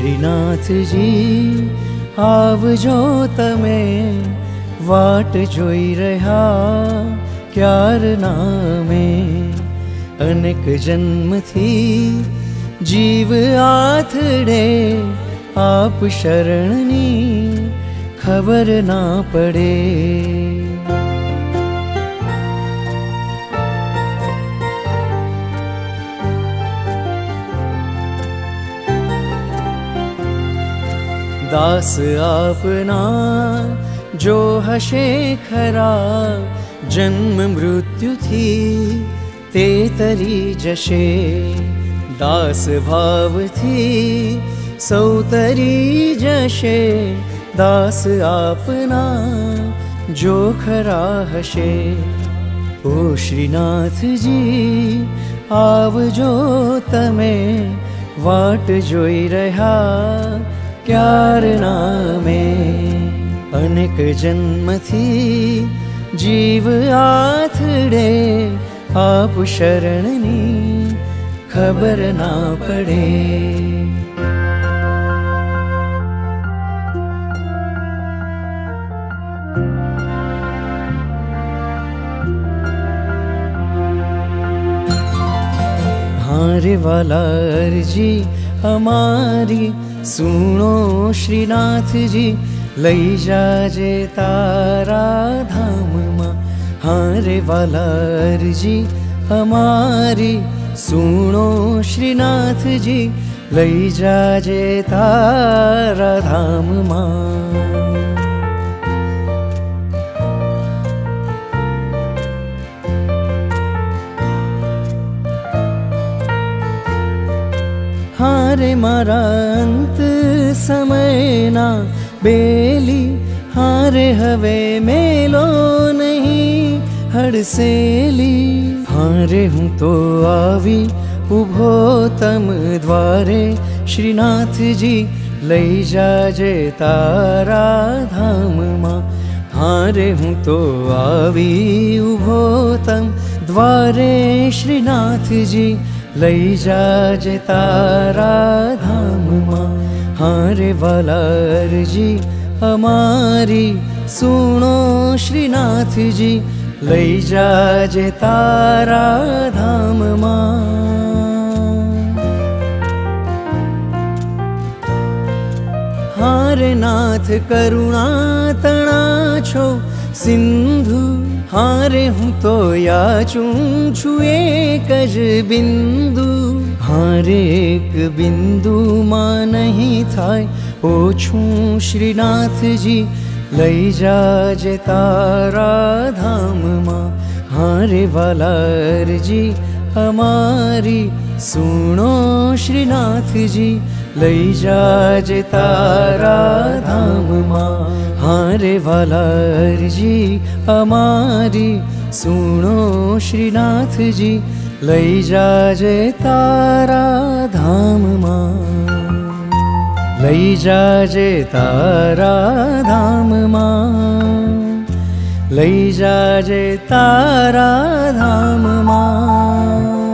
શ્રીનાથજી આવજો તમે, વાટ જોઈ રહ્યા ક્યારના મેં। અનેક જન્મથી જીવ આથડે, આપ શરણની ખબર ના પડે। દાસ આપના જો હશે ખરા, જન્મ મૃત્યુથી તે તરી જશે। દાસ ભાવથી સૌ તરી જશે, દાસ આપના જો ખરા હશે। ઓ શ્રીનાથજી આવજો તમે, વાટ જોઈ રહ્યા ક્યારના મેં। અનેક જન્મથી જીવ આથડે, આપ શરણની ખબર ના પડે। हारे वाला अर्जी हमारी सुनो श्रीनाथ जी, लई जाजे तारा धाम मां। हारे वाला अर्जी हमारी सुनो श्रीनाथ जी, लई जाजे तारा धाम मां। हारे मारा अंत समयना बेली, हारे हवे मेलो नहीं हड़सेली। हारे हूँ तो आवी उभो तम द्वारे, श्रीनाथ जी लई जाजे तारा धाम मां। हारे हूँ तो आवी उभो तम द्वारे, श्रीनाथ जी लई जाजे तारा धाम मां। हारे वाला अर्जी हमारी सुनो श्रीनाथ जी, लई जाजे तारा धाम मां। हारे नाथ करुणा तना छो सिंधु, हारे हूँ तो याचूं छू एक ज बिंदु। हारे एक बिंदु मां नहीं थाय ओछूं, श्रीनाथ जी लई जाजे तारा धाम मां। हारे वाला अर्जी हमारी सुनो श्रीनाथ जी, लई जाजे तारा धाम मां। हारे वाला अर्जी हमारी सुनो श्रीनाथ जी, लई जाजे तारा धाम मां। लई जाजे तारा धाम मां, लई जाजे तारा धाम मां।